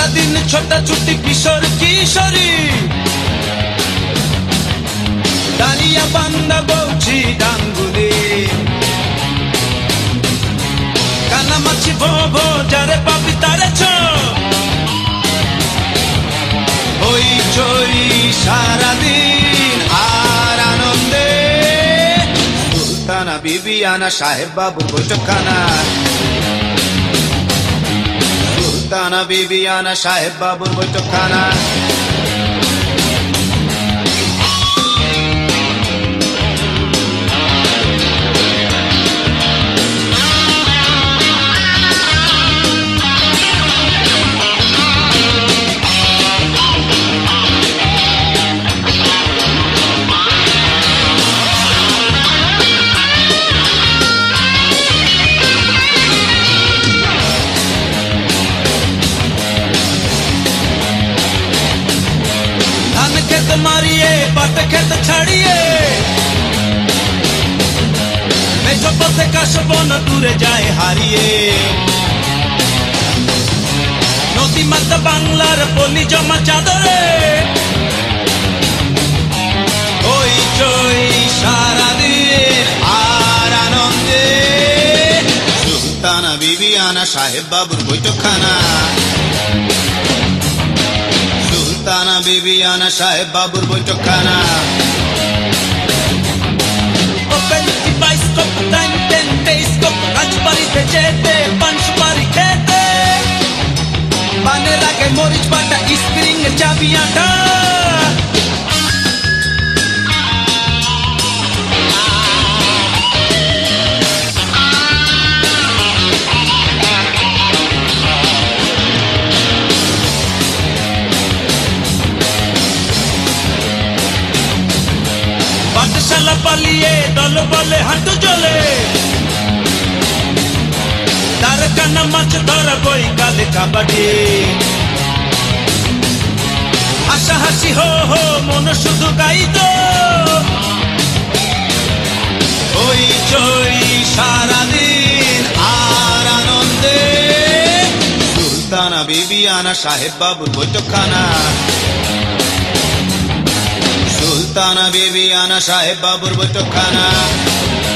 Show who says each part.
Speaker 1: সারাদিন ছোটাছুটি কিশোর কিশোরী, দাঁড়িয়া বান্দা বলছি ডাঙ্গুলি, কানামাছি ভো ভো যারে পাবি তারে ছ, ওই চই সারাদিন আর আনন্দে। সুলতানা বিবিয়ানা সাহেব বাবুর বৈঠকখানা, সুলতানা বিবিয়ানা সাহেব বাবুর বৈঠকখানা। মারিয়ে পাতে খেতে ছাড়িয়ে মেঠো পথে কাশবন দূরে যায় হারিয়ে, নদী মাতা বাংলার পলি জমা চাদরে, ওই চই সারাদিন আর আনন্দে। সুলতানা বিবিয়ানা সাহেব বাবুর বৈঠকখানা, সুলতানা বিবিয়ানা সাহেব বাবুর বৈঠকখানা। Open bioscope time ten telescope, রাজবাড়িতে যেতে পান সুপারি খেতে, পানের আগে মরিচ বাটা স্প্রিং এর চাবি আটা, পাঠশালা পালিয়ে দল বলে হাঁটু চলে, তার কানা মাছ ধরা বই কালে কাবাডি, হাসা হাসি হো হো মন শুধু গাইতো, ওই চই সারাদিন আর আনন্দে। সুলতানা বিবিয়ানা সাহেব বাবুর বৈঠকখানা, সুলতানা বিবিয়ানা সাহেব বাবুর বৈঠকখানা।